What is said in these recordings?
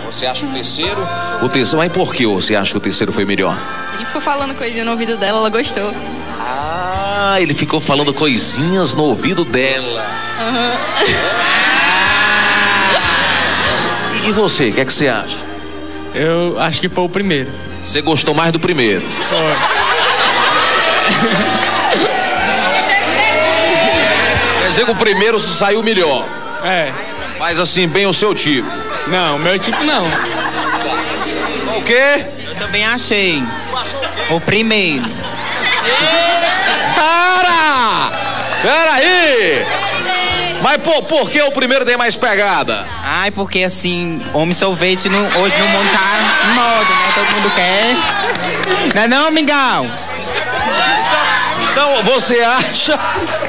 Você acha o terceiro? Mas por que você acha que o terceiro foi melhor? Ele ficou falando coisinha no ouvido dela, ela gostou. Ah, ele ficou falando coisinhas no ouvido dela. E você, o que é que você acha? Eu acho que foi o primeiro. Você gostou mais do primeiro? Foi. Quer dizer que o primeiro se saiu melhor. É. Mas assim, bem o seu tipo. Não, meu tipo não. O quê? Eu também achei. O primeiro. Pera aí! Mas por que o primeiro tem mais pegada? Ai, porque assim, homem sorvete hoje no mundo tá em moda, né? Todo mundo quer. Não é não, amigão? Então, você acha...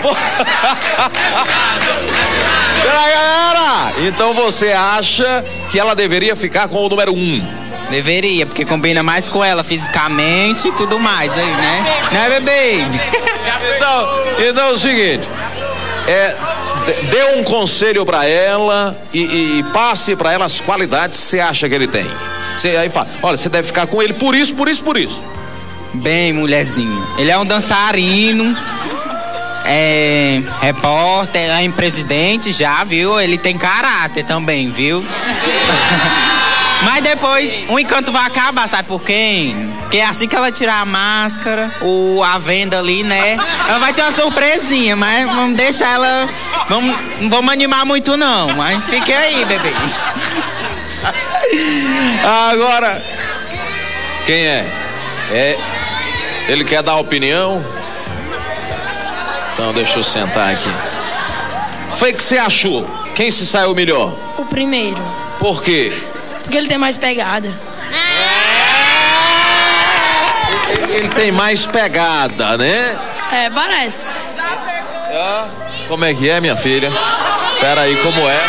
Peraí, galera! Então você acha que ela deveria ficar com o número 1? Deveria, porque combina mais com ela fisicamente e tudo mais aí, né? Né, bebê? Então é o seguinte, dê um conselho pra ela e passe pra ela as qualidades que você acha que ele tem. Você aí fala, olha, você deve ficar com ele por isso. Bem, mulherzinho, ele é um dançarino, é repórter, é presidente já, viu? Ele tem caráter também, viu? Mas depois o encanto vai acabar, sabe por quê? Porque assim que ela tirar a máscara, a venda ali, né? Ela vai ter uma surpresinha, mas vamos deixar ela... Não vamos animar muito não, mas fique aí, bebê. Agora, quem é? Ele quer dar opinião? Então deixa eu sentar aqui. Foi o que você achou? Quem se saiu melhor? O primeiro. Por quê? Porque ele tem mais pegada. Ele tem mais pegada, né? É, parece. Como é que é, minha filha? Pera aí, como é?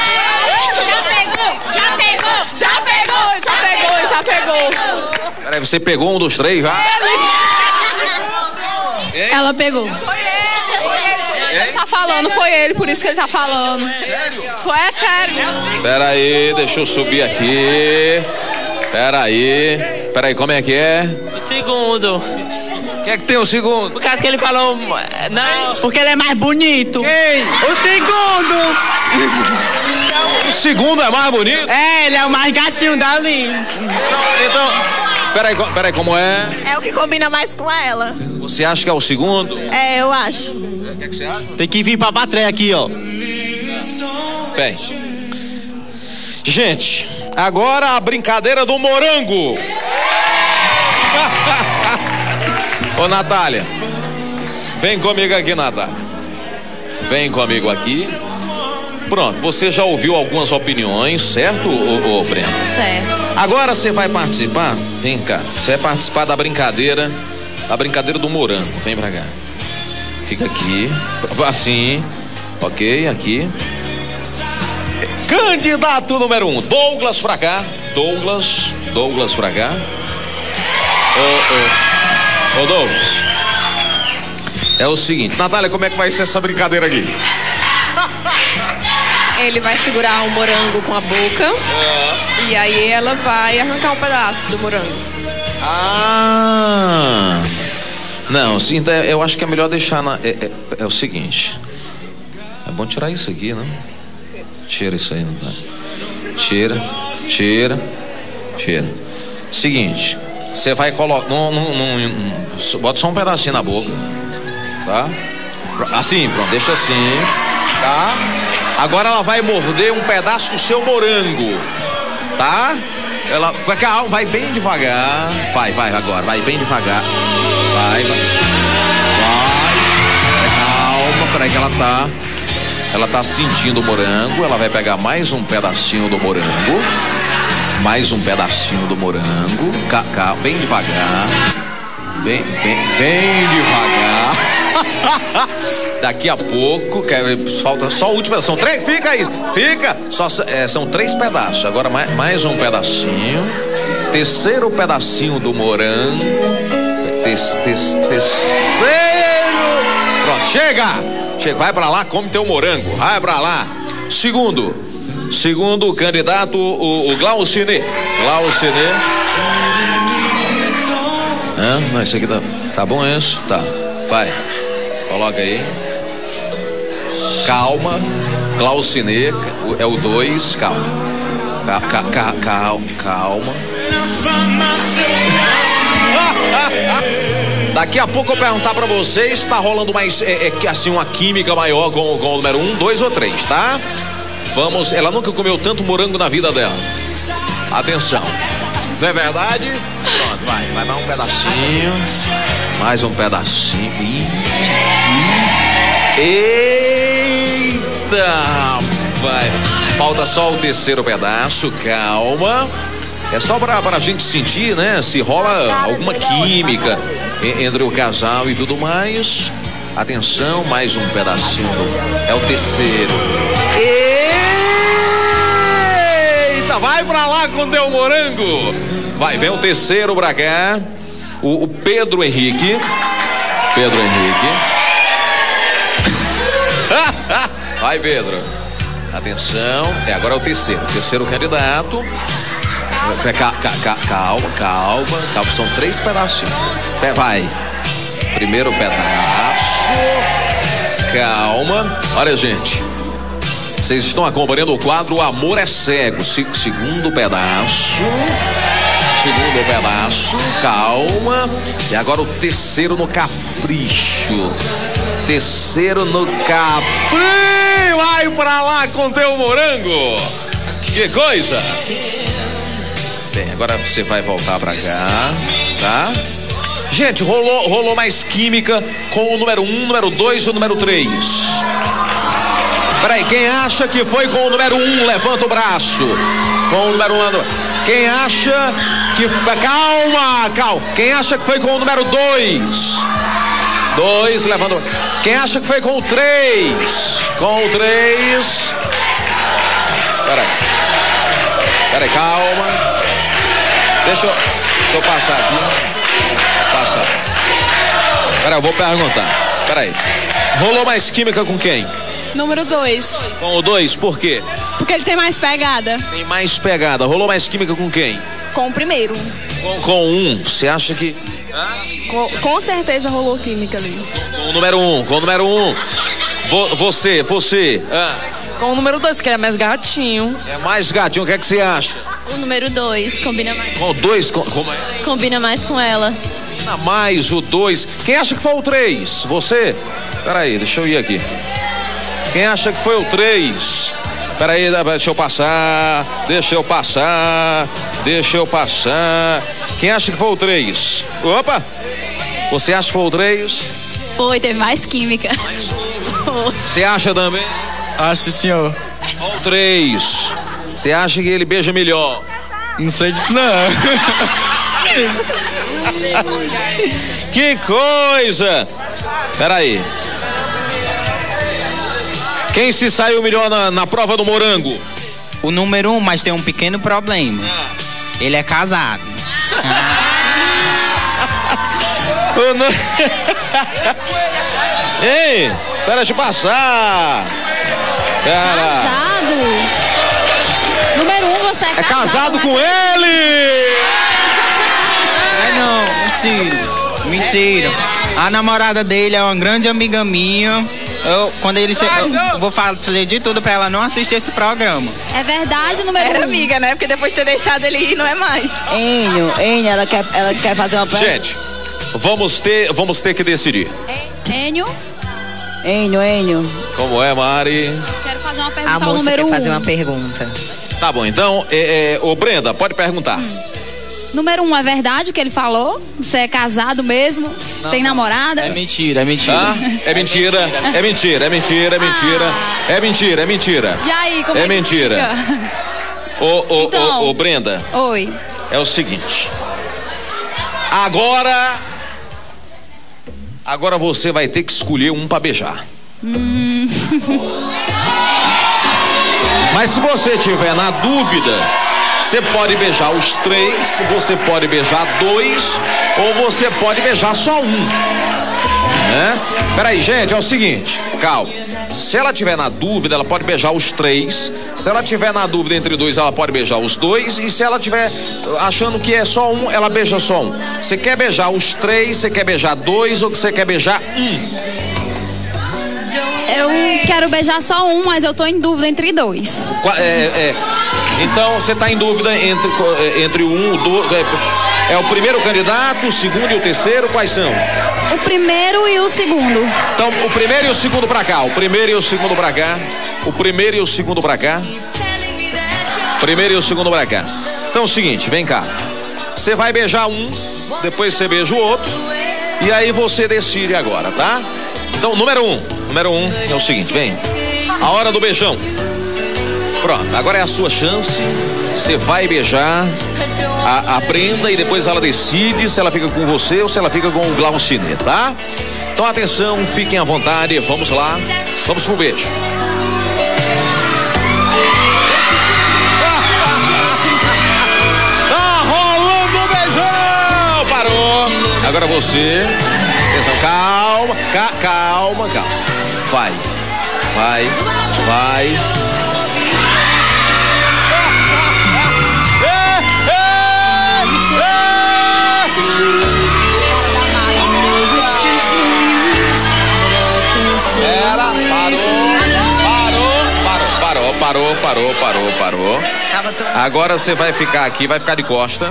Já pegou. Peraí, você pegou um dos três já? Ela pegou. Ele tá falando, foi ele, por isso que ele tá falando. Sério? É sério. Pera aí, deixa eu subir aqui. Pera aí, como é que é? O segundo. O que é que tem o segundo? Por causa que ele falou... Não, porque ele é mais bonito. Quem? O segundo. O segundo é mais bonito? É, ele é o mais gatinho dali. Então, peraí, como é? É o que combina mais com ela. Você acha que é o segundo? É, eu acho. O que é que você acha? Tem que vir pra batré aqui, ó. Bem, gente, agora a brincadeira do morango. Ô, Natália, vem comigo aqui, Natália. Vem comigo aqui. Pronto, você já ouviu algumas opiniões, certo, ô Breno? Certo. Agora você vai participar, vem cá, você vai participar da brincadeira do morango. Vem pra cá. Fica aqui, assim, ok, aqui. Candidato número 1, Douglas pra cá. Douglas pra cá. Ô Douglas, é o seguinte, Natália, como é que vai ser essa brincadeira aqui? Ele vai segurar um morango com a boca e aí ela vai arrancar um pedaço do morango. Não, sim, eu acho que é melhor deixar é o seguinte. É bom tirar isso aqui, não? Tira isso aí, não tá? Tira. Seguinte, você vai colocar. Bota só um pedacinho na boca, tá? Assim, pronto, deixa assim, tá? Agora ela vai morder um pedaço do seu morango, tá? Ela vai bem devagar. Vai agora, vai bem devagar. Vai. Calma, peraí que ela tá sentindo o morango. Ela vai pegar mais um pedacinho do morango. Calma, bem devagar. Bem devagar. Daqui a pouco, falta só o último pedaço. São 3, fica aí. São 3 pedaços. Agora mais um pedacinho. Terceiro pedacinho do morango. Terceiro. Pronto, chega, vai pra lá, come teu morango. Vai pra lá. Segundo, Segundo candidato, o Glaucine. Glaucine. Não, isso aqui tá bom isso? Tá. Vai. Coloca aí. Calma. Glaucine. É o 2. Calma. Calma. Daqui a pouco eu perguntar pra vocês, tá rolando mais, assim, uma química maior com o número 1, 2 ou 3, tá? Vamos, ela nunca comeu tanto morango na vida dela. Atenção. Não é verdade? Pronto, vai mais um pedacinho. Mais um pedacinho. Eita! Vai. Falta só o terceiro pedaço, calma. É só pra gente sentir, né? Se rola alguma química entre o casal e tudo mais. Atenção, mais um pedacinho. É o terceiro. Eita, vai pra lá com teu morango. Vai, vem o terceiro pra cá. O Pedro Henrique. Pedro Henrique. Vai, Pedro. Atenção. Agora é o terceiro. Terceiro candidato. Calma. São 3 pedacinhos. Vai. Primeiro pedaço. Calma. Olha, gente. Vocês estão acompanhando o quadro O Amor é Cego. Segundo pedaço. Calma. E agora o terceiro no capricho. Terceiro no capricho. Vai pra lá com teu morango. Que coisa. Bem, agora você vai voltar pra cá, tá? Gente, rolou mais química com o número 1, número 2 e o número 3. Peraí, quem acha que foi com o número 1, levanta o braço. Com o número 1, quem acha que... Calma. Quem acha que foi com o número 2? 2, levanta o... Quem acha que foi com o 3? Com o 3. Peraí, calma. Deixa eu passar aqui. Peraí, eu vou perguntar. Peraí. Rolou mais química com quem? Número 2. Com o 2, por quê? Porque ele tem mais pegada. Tem mais pegada. Rolou mais química com quem? Com o primeiro. Com 1. Você acha que... Com certeza rolou química ali. Com o número 1. Você. Com o número 2, que ele é mais gatinho. É mais gatinho, o que é que você acha? O número 2 combina mais. Com o 2, como é? Combina mais com ela. Combina mais o 2. Quem acha que foi o 3? Você? Peraí, deixa eu ir aqui. Quem acha que foi o 3? Peraí, deixa eu passar. Quem acha que foi o 3? Opa! Você acha que foi o 3? Foi, teve mais química. Você acha também? Acho, senhor. O 3. Você acha que ele beija melhor? Não sei disso, não. Que coisa! Peraí. Quem se saiu melhor na prova do morango? O número 1, mas tem um pequeno problema. Ele é casado. Ei, espera de passar. Casado? Número 1, você é casado. É casado com ele! Não, mentira. A namorada dele é uma grande amiga minha. Quando ele chega, eu vou fazer de tudo pra ela não assistir esse programa. É verdade, número 1. Era amiga, né? Porque depois de ter deixado ele ir, não é mais. Enio, ela quer fazer uma pergunta. Gente, vamos ter que decidir. Enio. Como é, Mari? Quero fazer uma pergunta A ao moça número 1. quer fazer uma pergunta. Tá bom, então, ô Brenda, pode perguntar. Número 1, é verdade o que ele falou? Você é casado mesmo? Tem namorada? É mentira. É mentira. E aí, como é que mentira. fica? Ô, Brenda. Oi. É o seguinte. Agora você vai ter que escolher um pra beijar. Mas se você tiver na dúvida, você pode beijar os 3, você pode beijar 2 ou você pode beijar só um. Né? Peraí, gente, é o seguinte, calma. Se ela tiver na dúvida, ela pode beijar os 3. Se ela tiver na dúvida entre 2, ela pode beijar os 2. E se ela tiver achando que é só um, ela beija só um. Você quer beijar os 3, você quer beijar 2 ou você quer beijar 1? Eu quero beijar só um, mas eu tô em dúvida entre 2. Então você tá em dúvida entre o 1, o 2. É o primeiro candidato, o segundo e o terceiro, quais são? O primeiro e o segundo. Então, o primeiro e o segundo pra cá. O primeiro e o segundo pra cá. O primeiro e o segundo pra cá. Primeiro e o segundo pra cá. Então é o seguinte, vem cá. Você vai beijar um, depois você beija o outro. E aí você decide agora, tá? Então, número 1 é o seguinte, vem. A hora do beijão. Pronto, agora é a sua chance. Você vai beijar a Brenda e depois ela decide se ela fica com você ou se ela fica com o Glaucine, tá? Então atenção, fiquem à vontade, vamos lá, vamos pro beijo. Tá rolando o beijão! Parou! Agora você, atenção, calma. Vai. Parou. Agora você vai ficar aqui, vai ficar de costa.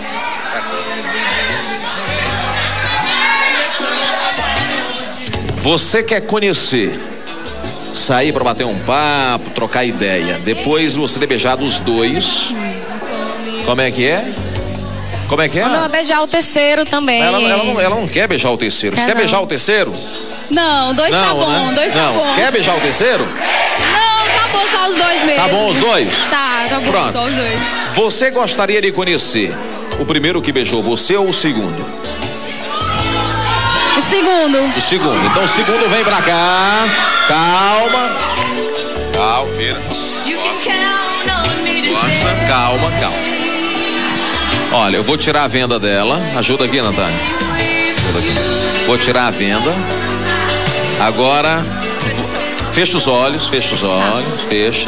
Você quer conhecer, sair pra bater um papo, trocar ideia. Depois você ter beijado os 2. Como é que é? Ela beijar o terceiro também. Ela não quer beijar o terceiro. Você quer beijar o terceiro? Não, 2 tá bom, né? 2 tá bom. Quer beijar o terceiro? Não, tá bom só os 2 mesmo. Tá bom os 2? Tá bom. Pronto. Só os 2. Você gostaria de conhecer o primeiro que beijou você ou o segundo? O segundo. Então o segundo vem pra cá. Calma, vira. Nossa, calma. Olha, eu vou tirar a venda dela. Ajuda aqui, Natália. Vou tirar a venda. Agora, fecha os olhos. Fecha.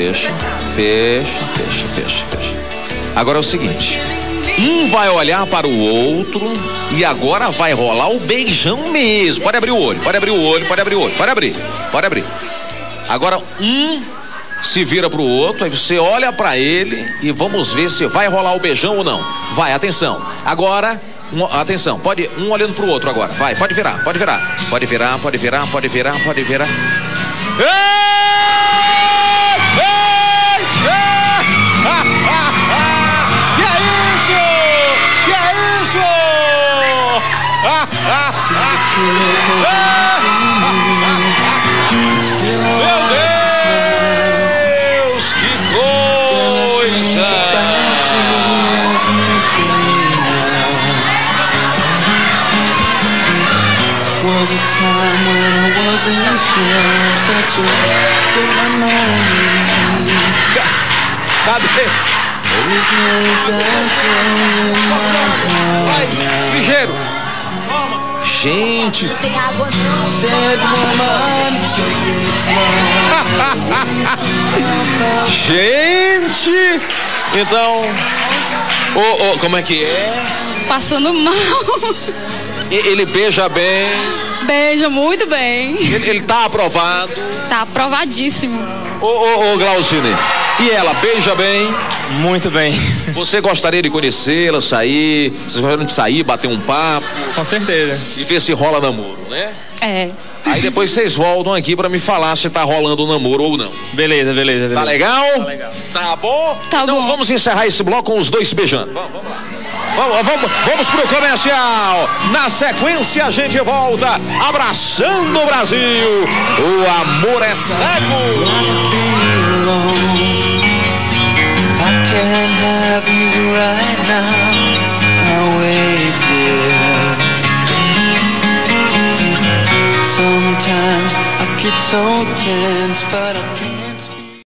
Agora é o seguinte. Um vai olhar para o outro e agora vai rolar o beijão mesmo. Pode abrir o olho. Pode abrir. Agora um se vira pro outro, aí você olha pra ele e vamos ver se vai rolar o beijão ou não. Vai, atenção. Agora, atenção, pode um olhando pro outro agora. Vai, pode virar. Meu Deus, que coisa! Was a time when I wasn't sure that you were my Cadê? There is no doubt in my heart now. Ligeiro. Gente. Said woman, take it slow. Gente. Então, como é que é? Passando mal. Ele beija bem. Beija muito bem. Ele tá aprovado. Tá aprovadíssimo. Ô Glaucine, e ela beija bem? Muito bem. Você gostaria de conhecê-la, sair? Vocês gostariam de sair, bater um papo? Com certeza. E ver se rola namoro, né? É. Aí depois vocês voltam aqui pra me falar se tá rolando o namoro ou não. Beleza. Tá legal? Tá legal. Tá bom? Tá então bom. Vamos encerrar esse bloco com os 2 se beijando. Vamos lá. Vamos pro comercial. Na sequência a gente volta abraçando o Brasil. O amor é cego. I can't have you right now.